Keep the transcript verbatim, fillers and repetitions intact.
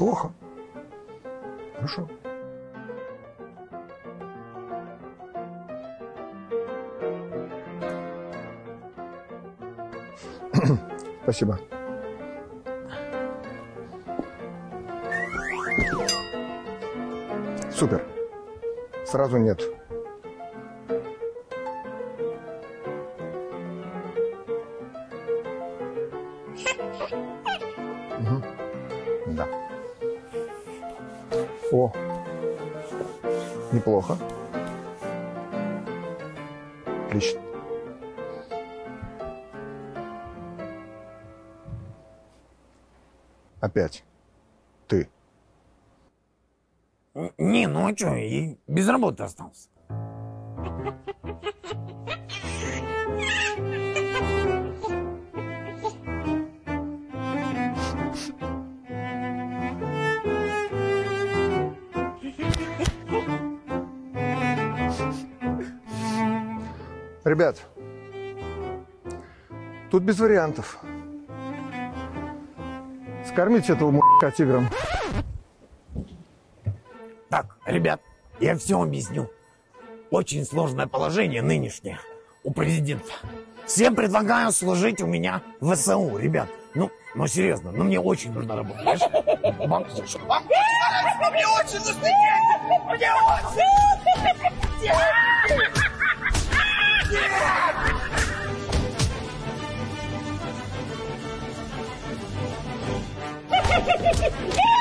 Неплохо. Хорошо. Спасибо. Супер. Сразу нет. Угу. Да. О. Неплохо. Отлично. Опять. Ты. Не, ну а что, и без работы остался. Ребят, тут без вариантов. Скормите этого мужика тигром. Так, ребят, я все объясню. Очень сложное положение нынешнее у президента. Всем предлагаю служить у меня в ВСУ, ребят. Ну, ну серьезно, ну мне очень нужна работа. Мне очень нужны деньги! Мне очень!